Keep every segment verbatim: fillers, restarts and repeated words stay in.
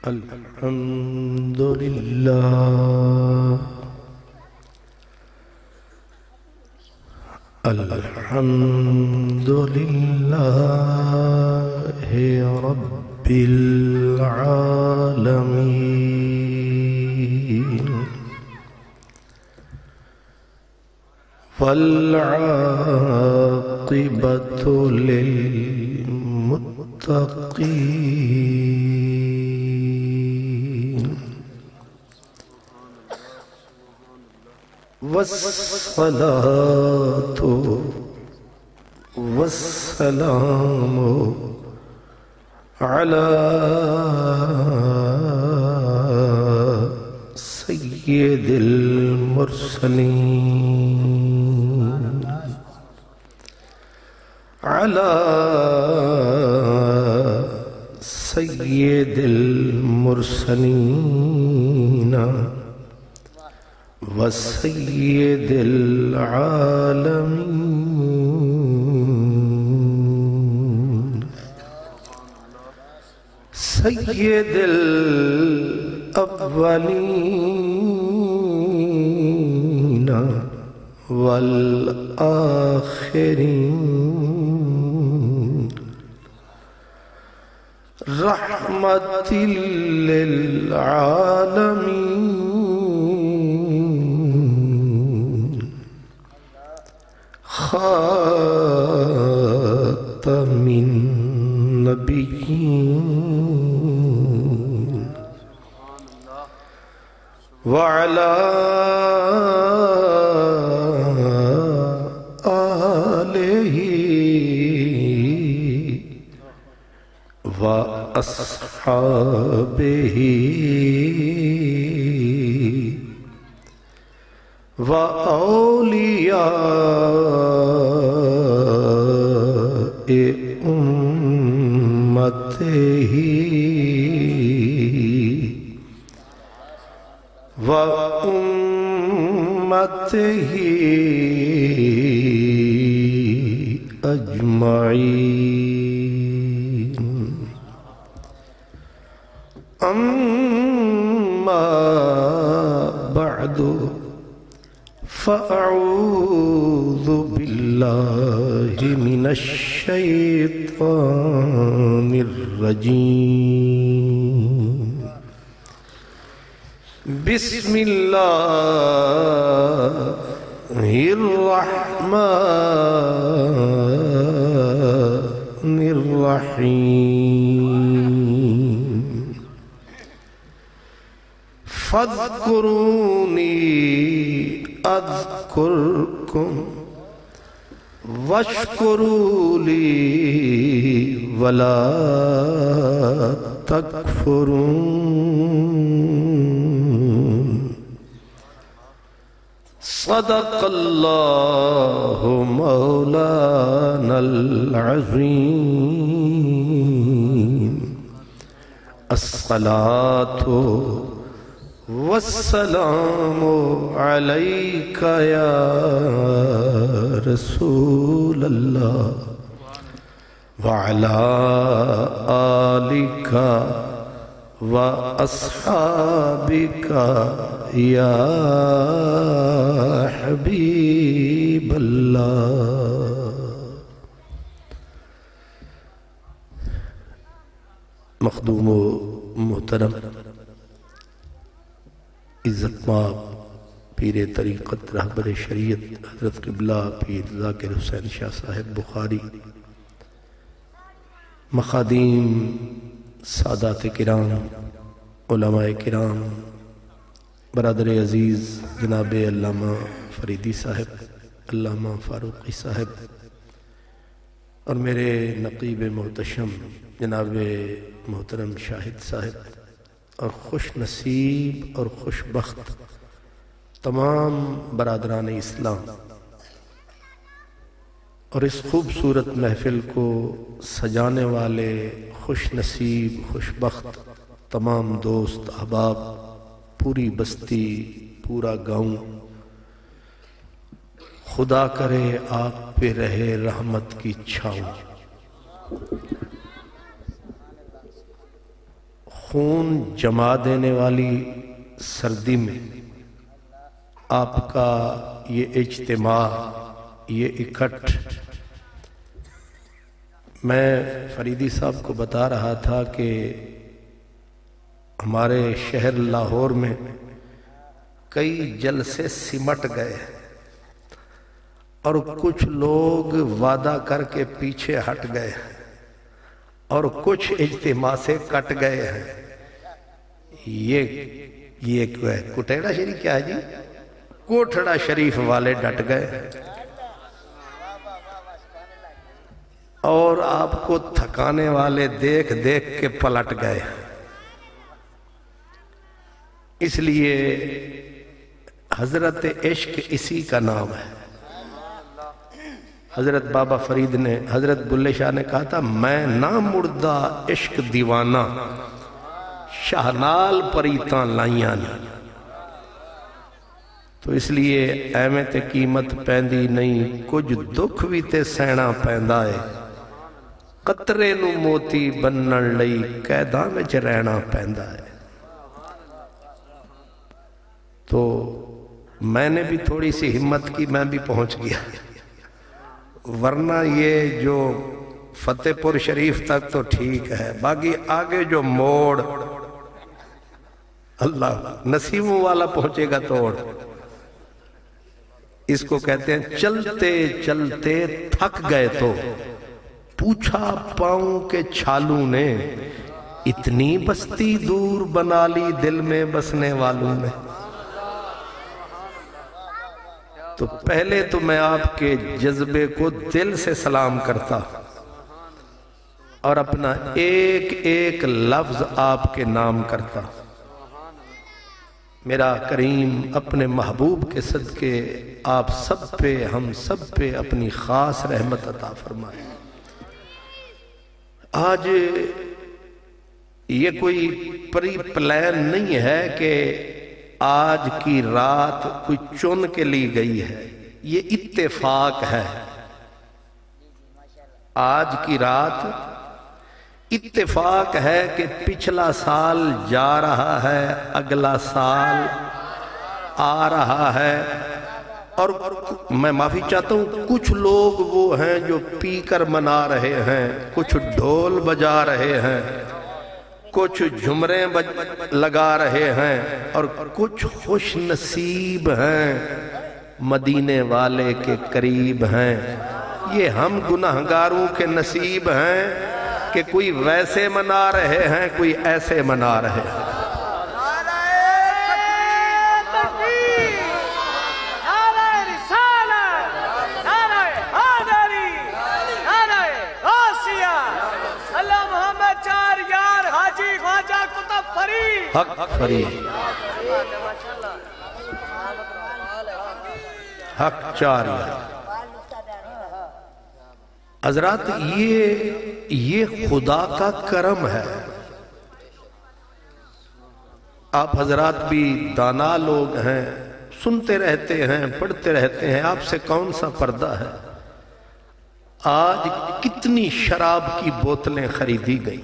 الحمد لله الحمد لله رب العالمين والعاقبة للمتقين والصلاة والسلام على سيد المرسلين على سيد المرسلين وسيد العالمين سيد الأولين والآخرين رحمة للعالمين خاتم النبيين وعلى آله وأصحابه وأولياء أمته وأمته أجمعين أما بعد فأعوذ بالله من الشيطان الرجيم بسم الله الرحمن الرحيم فاذكروني أذكركم واشكروا لي ولا تكفرون صدق الله مولانا العظيم الصلاة والسلام عليك يا رسول الله وعلى آلك وأصحابك يا حبيب الله مخدوم و محترم عزت مآب پیر طریقت رہبر شریعت حضرت قبلہ پیر ذاکر حسین شاہ صاحب بخاری، مخادیم سادات کرام، علماء کرام، برادر عزیز جناب علامہ فریدی صاحب، علامہ فاروقی صاحب، اور میرے نقیب محتشم جناب محترم شاہد صاحب، اور خوش نصیب اور خوش بخت تمام برادران اسلام، اور اس خوبصورت محفل کو سجانے والے خوش نصیب خوش بخت تمام دوست احباب، پوری بستی، پورا گاؤں، خدا کرے آپ پہ رہے رحمت کی چھاؤں۔ خون جما دینے والی سردی میں آپ کا یہ اجتماع، یہ اکٹھ، میں فریدی صاحب کو بتا رہا تھا کہ ہمارے شہر لاہور میں کئی جلسے سمٹ گئے اور کچھ لوگ وعدہ کر کے پیچھے ہٹ گئے اور کچھ اجتماع سے کٹ گئے ہیں۔ یہ یہ کوٹیڑا شریف کیا ہے جی؟ کوٹھڑا شریف والے ڈٹ گئے اور آپ کو تھکانے والے دیکھ دیکھ کے پلٹ گئے۔ اس لیے حضرت عشق اسی کا نام ہے۔ حضرت بابا فرید نے، حضرت بلے شاہ نے کہا تھا، میں نہ مردہ عشق دیوانہ، شاہنال پریتاں لائیاں نے۔ تو اس لیے ایویں تے قیمت پیندی نہیں، کچھ دکھ بھی تے سہنا پیندا ہے، قطرے نو موتی بنن لئی قیداں وچ رہنا پیندا ہے۔ تو میں نے بھی تھوڑی سی ہمت کی، میں بھی پہنچ گیا، ورنہ یہ جو فتح پور شریف تک تو ٹھیک ہے، باقی آگے جو موڑ اللہ نسیموں والا پہنچے گا توڑ، اس کو کہتے ہیں چلتے چلتے تھک گئے تو پوچھا پاؤں کے چھالوں نے، اتنی بستی دور بنا لی دل میں بسنے والوں نے۔ تو پہلے تو میں آپ کے جذبے کو دل سے سلام کرتا اور اپنا ایک ایک لفظ آپ کے نام کرتا۔ میرا کریم اپنے محبوب کے صدقے آپ سب پہ، ہم سب پہ اپنی خاص رحمت عطا فرمائے۔ آج یہ کوئی پری پلان نہیں ہے کہ آج کی رات کوئی چن کے لی گئی ہے، یہ اتفاق ہے۔ آج کی رات اتفاق ہے کہ پچھلا سال جا رہا ہے، اگلا سال آ رہا ہے، اور میں معافی چاہتا ہوں کچھ لوگ وہ ہیں جو پی کر منا رہے ہیں، کچھ ڈھول بجا رہے ہیں، کچھ جھمریں لگا رہے ہیں، اور کچھ خوش نصیب ہیں، مدینے والے کے قریب ہیں۔ یہ ہم گناہگاروں کے نصیب ہیں کہ کوئی ویسے منا رہے ہیں، کوئی ایسے منا رہے ہیں۔ حق فرید، حق چار یار۔ حضرات یہ یہ خدا کا کرم ہے۔ آپ حضرات بھی دانا لوگ ہیں، سنتے رہتے ہیں، پڑھتے رہتے ہیں، آپ سے کون سا پردہ ہے؟ آج کتنی شراب کی بوتلیں خریدی گئی،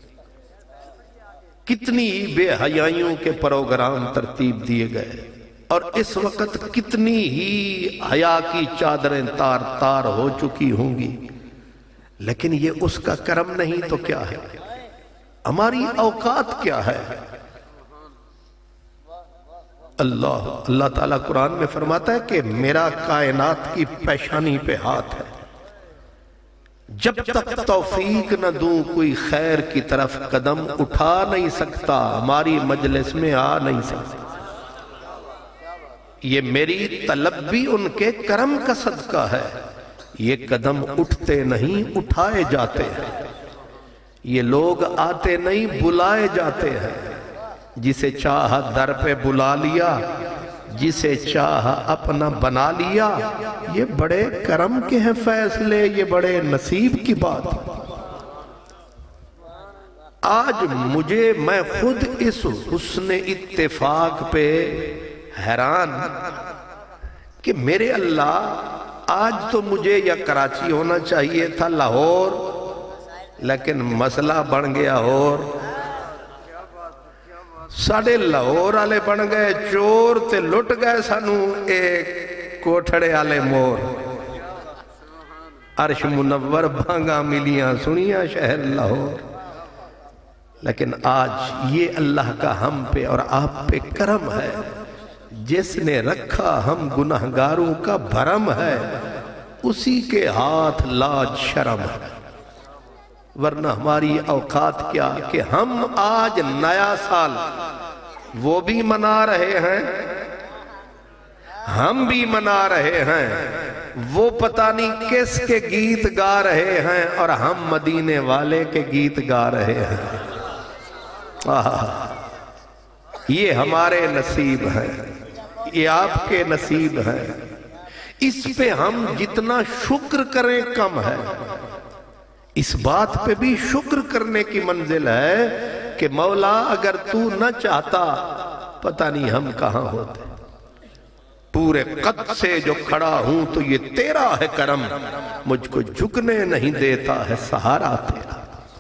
کتنی بے حیائیوں کے پروگرام ترتیب دیے گئے، اور اس وقت کتنی ہی حیا کی چادریں تار تار ہو چکی ہوں گی، لیکن یہ اس کا کرم نہیں تو کیا ہے؟ ہماری اوقات کیا ہے؟ اللہ اللہ تعالیٰ قرآن میں فرماتا ہے کہ میرا کائنات کی پیشانی پہ ہاتھ ہے، جب تک توفیق نہ دوں کوئی خیر کی طرف قدم اٹھا نہیں سکتا، ہماری مجلس میں آ نہیں سکتا۔ یہ میری طلب بھی ان کے کرم کا صدقہ ہے۔ یہ قدم اٹھتے نہیں، اٹھائے جاتے ہیں۔ یہ لوگ آتے نہیں، بلائے جاتے ہیں۔ جسے چاہا در پہ بلا لیا، جسے چاہا اپنا بنا لیا۔ یہ بڑے کرم کے ہیں فیصلے، یہ بڑے نصیب کی بات۔ آج مجھے، میں خود اس حسن اتفاق پہ حیران کہ میرے اللہ، آج تو مجھے یا کراچی ہونا چاہیے تھا، لاہور، لیکن مسئلہ بڑھ گیا اور साढ़े लाहौर आले बन गए चोर ते लुट गए सानू एक कोठड़े आले मोर। अर्श मुनव्वर भांगा मिलियां सुनिया शहर लाहौर। लेकिन आज ये अल्लाह का हम पे और आप पे करम है, जिसने रखा हम गुनहगारों का भरम है, उसी के हाथ लाज शर्म है। वरना हमारी औकात क्या कि हम आज नया साल वो भी मना रहे हैं, हम भी मना रहे हैं, वो पता नहीं किस के गीत गा रहे हैं और हम मदीने वाले के गीत गा रहे हैं। आह, ये हमारे नसीब है, ये आपके नसीब है। इस पे हम जितना शुक्र करें कम है। इस बात पे भी शुक्र करने की मंजिल है कि मौला अगर तू न चाहता पता नहीं हम कहां होते। पूरे कद से जो खड़ा हूं तो ये तेरा है करम, मुझको झुकने नहीं देता है सहारा तेरा।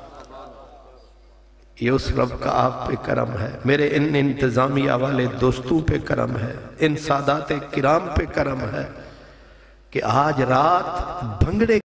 ये उस रब का आप पे करम है, मेरे इन इंतजामिया वाले दोस्तों पे करम है, इन सादाते किराम पे करम है कि आज रात भंगड़े